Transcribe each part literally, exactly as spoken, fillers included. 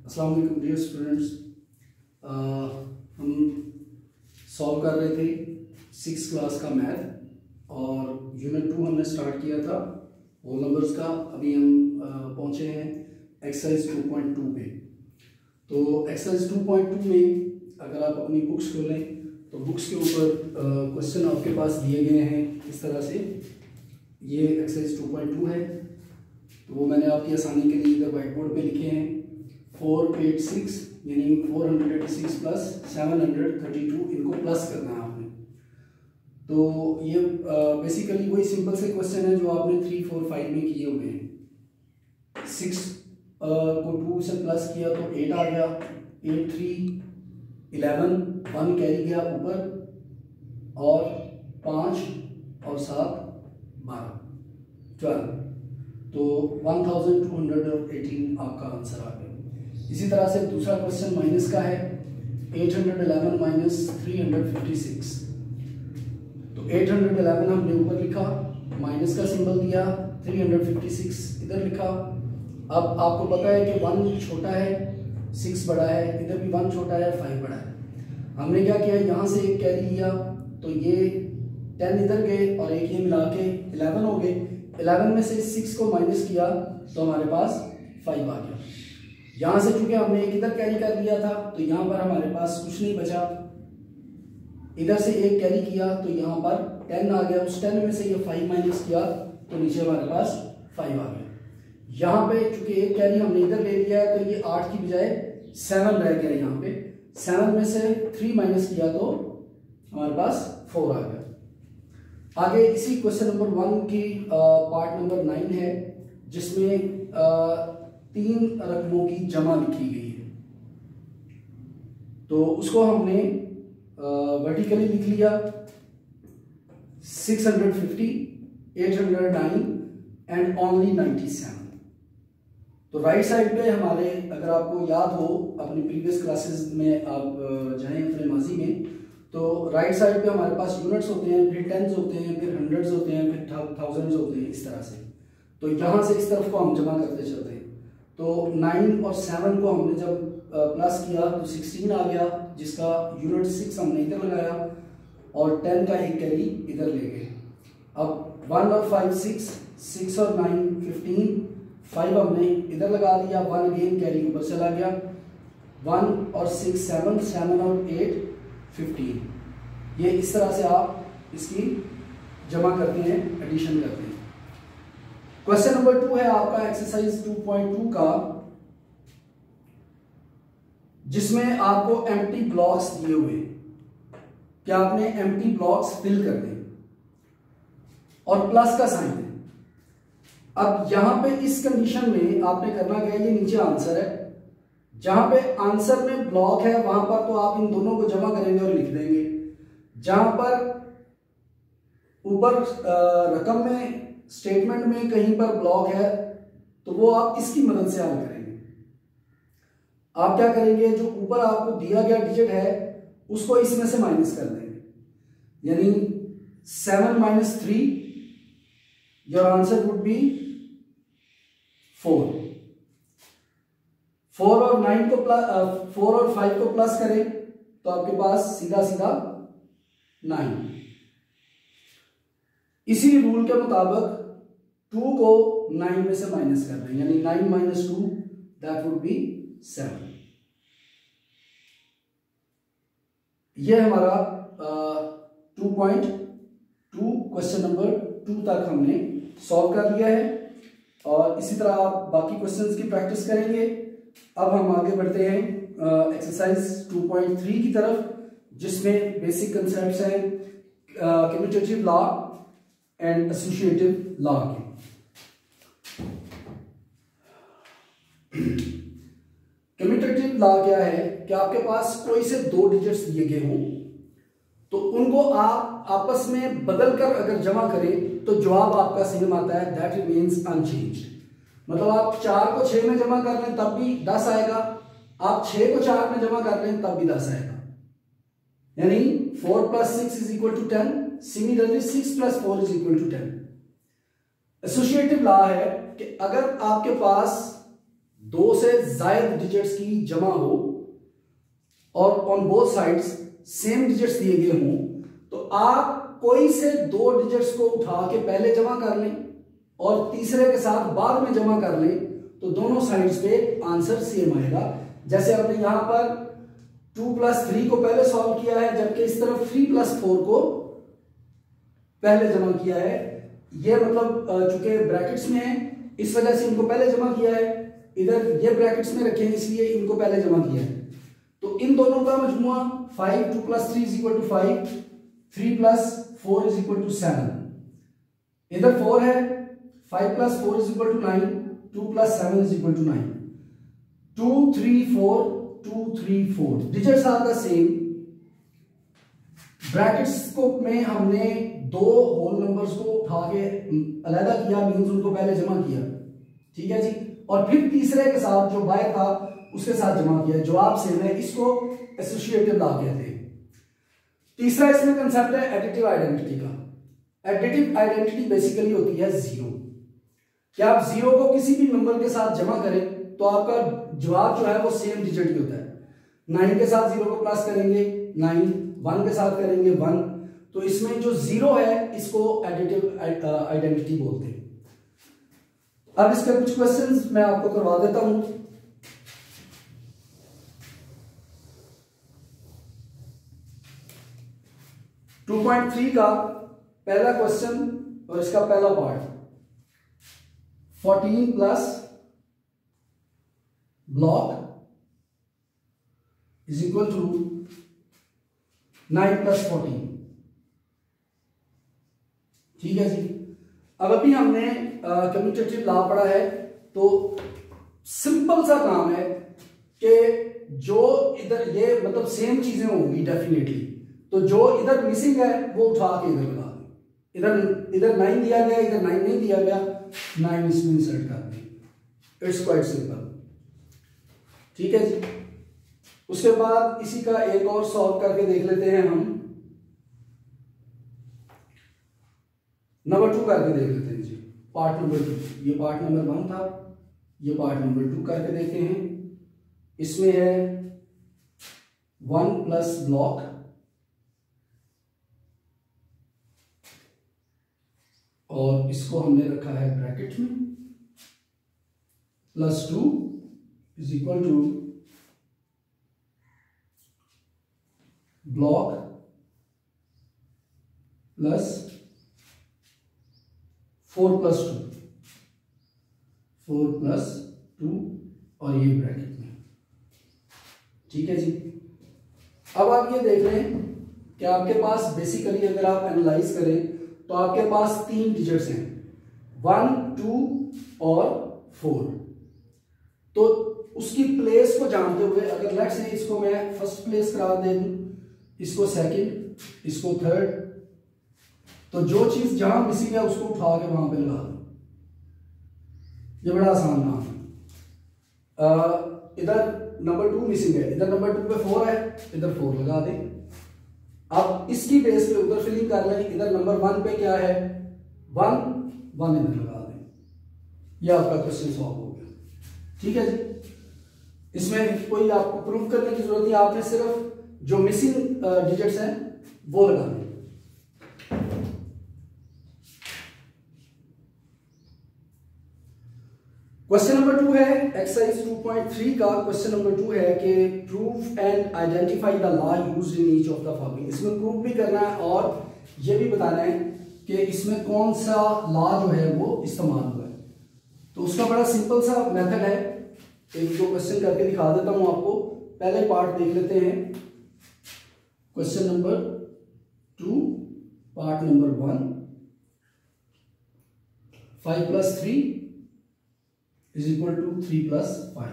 अस्सलाम वालेकुम dear students, हम सॉल्व कर रहे थे सिक्स क्लास का मैथ और यूनिट टू हमने स्टार्ट किया था होल नंबर्स का। अभी हम uh, पहुंचे हैं एक्सरसाइज टू पॉइंट टू पे। तो एक्सरसाइज टू पॉइंट टू में अगर आप अपनी बुक्स खोलें तो बुक्स के ऊपर क्वेश्चन uh, आपके पास दिए गए हैं इस तरह से। ये एक्सरसाइज टू पॉइंट टू है, तो वो मैंने आपकी आसानी के लिए इधर वाइट बोर्ड पे लिखे हैं। फोर एट सिक्स यानी four hundred eighty six plus seven hundred thirty two, इनको प्लस करना है आपने। तो ये बेसिकली वही सिंपल से क्वेश्चन है जो आपने थ्री फोर फाइव में किए हुए हैं। सिक्स को टू से प्लस किया तो एट आ गया, eight three eleven, one carry गया ऊपर, और पाँच और सात बारह, ट्वेल्व। तो one thousand two hundred eighteen आपका आंसर आ गया। इसी तरह से दूसरा क्वेश्चन माइनस का है, eight hundred eleven minus three hundred fifty six. तो एट हंड्रेड इलेवन हमने ऊपर लिखा, माइनस का सिंबल दिया, थ्री हंड्रेड फिफ्टी सिक्स इधर लिखा। अब आपको पता है कि वन छोटा है, सिक्स बड़ा है, इधर भी वन छोटा है, फाइव बड़ा है। हमने क्या किया, यहाँ से एक कैरी लिया तो ये टेन इधर गए और एक ये मिला के इलेवन हो गए। इलेवन में से सिक्स को माइनस किया तो हमारे पास फाइव आ गया। यहाँ से चूंकि हमने एक इधर कैरी कर लिया था तो यहाँ पर हमारे पास कुछ नहीं बचा। इधर से एक कैरी किया तो यहाँ पर टेन आ गया, उस टेन में से ये फाइव माइनस किया तो नीचे हमारे पास फाइव आ गया। यहाँ पे चूंकि एक कैरी हमने इधर ले लिया है तो ये आठ की बजाय सेवन रह गया। यहाँ पे सेवन में से थ्री माइनस किया तो हमारे पास फोर आ गया। आगे इसी क्वेश्चन नंबर वन की पार्ट नंबर नाइन है, जिसमें आ, तीन रकमों की जमा लिखी गई है। तो उसको हमने वर्टिकली लिख लिया, six hundred fifty, eight hundred nine and only ninety seven. तो राइट साइड पे हमारे, अगर आपको याद हो अपनी प्रीवियस क्लासेस में आप जाएं अपने माजी में, तो राइट साइड पे हमारे पास यूनिट्स होते हैं, फिर टेंस होते हैं, फिर हंड्रेड्स होते हैं, फिर थाउजेंड्स होते हैं, इस तरह से। तो यहाँ से इस तरफ को हम जमा करते चलते हैं। तो नाइन और सेवन को हमने जब प्लस किया तो सिक्सटीन आ गया, जिसका यूनिट सिक्स हमने इधर लगाया और टेन का एक कैरी इधर ले गए। अब वन और फाइव सिक्स, सिक्स और नाइन फिफ्टीन, फाइव हमने इधर लगा दिया, वन अगेन कैरी ऊपर चला गया, वन और सिक्स सेवन, सेवन और एट फिफ्टीन। ये इस तरह से आप इसकी जमा करते हैं, एडिशन करते हैं। क्वेश्चन नंबर टू है आपका एक्सरसाइज टू पॉइंट टू का, जिसमें आपको एम्प्टी ब्लॉक्स दिए हुए हैं कि आपने एम्प्टी ब्लॉक्स फिल कर दें और प्लस का साइन दें। अब यहां पे इस कंडीशन में आपने करना क्या है, ये नीचे आंसर है, जहां पे आंसर में ब्लॉक है वहां पर तो आप इन दोनों को जमा करेंगे और लिख देंगे। जहां पर ऊपर रकम में, स्टेटमेंट में कहीं पर ब्लॉक है तो वो आप इसकी मदद से हल करेंगे। आप क्या करेंगे, जो ऊपर आपको दिया गया डिजिट है उसको इसमें से माइनस कर देंगे, यानी seven minus three, your answer would be four. Four और नाइन को प्लस, फोर और फाइव को प्लस करें तो आपके पास सीधा सीधा नाइन। इसी रूल के मुताबिक टू को नाइन में से माइनस कर रहे हैं, यानी nine minus two that would be seven. यह हमारा two point two question number two तक हमने सॉल्व कर लिया है और इसी तरह आप बाकी क्वेश्चंस की प्रैक्टिस करेंगे। अब हम आगे बढ़ते हैं एक्सरसाइज टू पॉइंट थ्री की तरफ, जिसमें बेसिक कंसेप्ट्स हैं commutative law and associative law के। कम्यूटेटिव लॉ क्या है कि आपके पास कोई से दो डिजिट्स दिए गए हों तो उनको आप आपस में बदलकर अगर जमा करें तो जवाब आपका सेम आता है, दैट रिमेन्स अनचेंज्ड। मतलब आप चार को छह में जमा कर लें तब भी दस आएगा, आप छह को चार में जमा कर लें तब भी दस आएगा, यानी four plus six is equal to ten. Similarly six plus four is equal to ten. Associative law है कि अगर आपके पास दो से ज्यादा डिजिट्स की जमा हो और on both sides same digits दिए गए हों, तो आप कोई से दो डिजिट्स को उठा के पहले जमा कर लें और तीसरे के साथ बाद में जमा कर लें, तो दोनों साइड्स पे आंसर सेम आएगा। जैसे आपने यहां पर टू प्लस थ्री को पहले सॉल्व किया है, जबकि इस तरफ थ्री प्लस फोर को पहले जमा किया है। ये मतलब चूंकि ब्रैकेट्स में है इस वजह से इनको पहले जमा किया है, इधर ये ब्रैकेट्स में रखे हैं इसलिए इनको पहले जमा किया है। तो इन दोनों का मजमुआ five, two plus three is equal to five, three plus four is equal to seven. इधर फोर है, five plus four is equal to nine, two plus seven is equal to nine. Two three four, two three four, digits are the same. Brackets को में हमने दो whole numbers को उठा के अलग किया, मींस उनको पहले जमा किया, ठीक है जी, और फिर तीसरे के साथ जो बाय था उसके साथ जमा किया। जवाब सेम है, इसको एसोसिएटिव लॉ कहते हैं। तीसरा इसमें कंसेप्ट है एडिटिव आइडेंटिटी का। एडिटिव आइडेंटिटी बेसिकली होती है जीरो। क्या आप जीरो को किसी भी नंबर के साथ जमा करें तो आपका जवाब जो है वो सेम डिजिट ही होता है। नाइन के साथ जीरो को प्लस करेंगे नाइन, वन के साथ करेंगे वन, तो इसमें जो जीरो है इसको एडिटिव आइडेंटिटी बोलते हैं। अब इसके कुछ क्वेश्चंस मैं आपको करवा देता हूं। टू पॉइंट थ्री का पहला क्वेश्चन और इसका पहला part, fourteen plus block is equal to nine plus fourteen, ठीक है जी। अब अभी हमने कम्यूटेटिव लॉ पढ़ा है, तो सिंपल सा काम है कि जो इधर ये मतलब सेम चीजें होंगी डेफिनेटली, तो जो इधर मिसिंग है वो उठा के इधर लगा दें। इधर इधर नाइन दिया गया, इधर नाइन नहीं दिया गया, नाइन इसमें इंसर्ट कर दें। इट्स क्वाइट सिंपल, ठीक है जी। उसके बाद इसी का एक और सॉल्व करके देख लेते हैं हम। नंबर टू करके देख लेते हैं जी, पार्ट नंबर टू। ये पार्ट नंबर वन था, ये पार्ट नंबर टू करके देखते हैं। इसमें है वन प्लस ब्लॉक और इसको हमने रखा है ब्रैकेट में, plus two is equal to block plus four plus two, four plus two और ये ब्रैकेट में, ठीक है जी। अब आप ये देख रहे हैं कि आपके पास बेसिकली अगर आप एनालाइज करें तो आपके पास तीन डिजिट्स हैं, वन, टू और फोर। तो उसकी प्लेस को जानते हुए अगर लेट्स से इसको मैं फर्स्ट प्लेस करार दे दूं, इसको सेकंड, इसको थर्ड, तो जो चीज जहां मिसिंग है उसको उठा के वहां पे लगा दो। ये बड़ा आसान काम है। इधर नंबर टू मिसिंग है, इधर नंबर टू पे फोर है, इधर फोर लगा दें। अब इसकी बेस पे उधर फिलिंग कर लें, इधर नंबर वन पे क्या है वन, वन इधर लगा दें। ये आपका क्वेश्चन सॉल्व हो गया, ठीक है जी। इसमें कोई आपको प्रूफ करने की जरूरत नहीं, आपने सिर्फ जो मिसिंग डिजिट्स हैं वो लगा दें। क्वेश्चन नंबर टू है एक्सरसाइज टू पॉइंट थ्री का। क्वेश्चन नंबर टू है कि proof and identify the law used in each of the following. इसमें प्रूफ भी करना है और ये भी बताना है कि इसमें कौन सा लॉ जो है वो इस्तेमाल हुआ है। तो उसका बड़ा सिंपल सा मेथड है, एक दो क्वेश्चन करके दिखा देता हूं आपको। पहले पार्ट देख लेते हैं, question number two part number one, five plus three is equal to three plus five.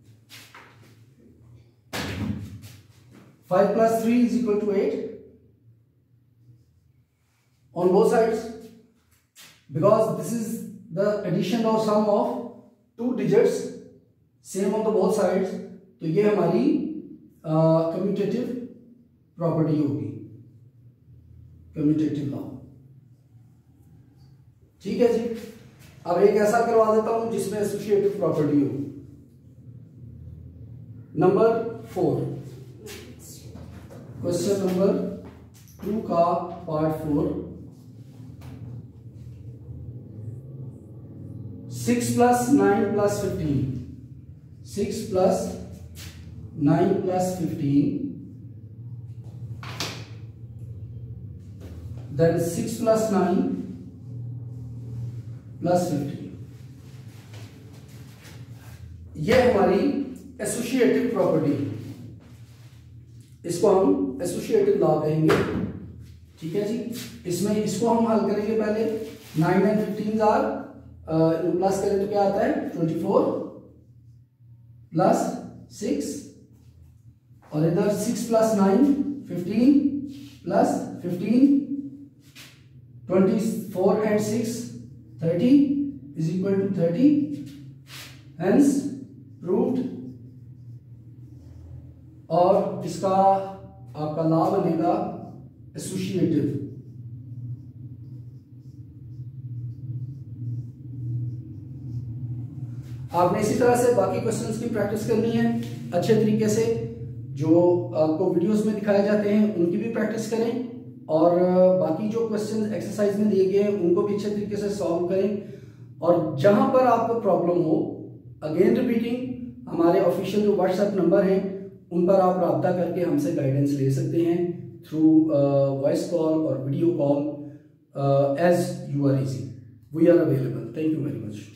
five plus three is equal to eight on both sides, because this is the addition or sum of two digits same on the both sides. तो ये हमारी commutative property होगी, commutative law, ठीक है जी। अब एक ऐसा करवा देता हूं जिसमें एसोसिएटिव प्रॉपर्टी हो। Number four, question number two का part four, six plus nine plus fifteen, six plus nine plus fifteen, then six plus nine plus fifteen, ये हमारी एसोसिएटिव प्रॉपर्टी, इसको हम एसोसिएटिव लॉ कहेंगे। ठीक है जी, इसमें इसको हम हल करेंगे। पहले nine and fifteen are plus करें तो क्या आता है ट्वेंटी फोर प्लस सिक्स, और इधर six plus nine fifteen plus fifteen, twenty four and six thirty is equal to thirty, hence proved. और इसका आपका लॉ बनेगा एसोसिएटिव। आपने इसी तरह से बाकी क्वेश्चंस की प्रैक्टिस करनी है अच्छे तरीके से, जो आपको वीडियोस में दिखाए जाते हैं उनकी भी प्रैक्टिस करें, और बाकी जो क्वेश्चंस एक्सरसाइज में दिए गए हैं उनको भी अच्छे तरीके से सॉल्व करें। और जहां पर आपको प्रॉब्लम हो, अगेन रिपीटिंग, हमारे ऑफिशियल जो व्हाट्सएप नंबर हैं उन पर आप राब्ता करके हमसे गाइडेंस ले सकते हैं थ्रू वॉइस कॉल और video call, as you are easy, we are available. Thank you very much.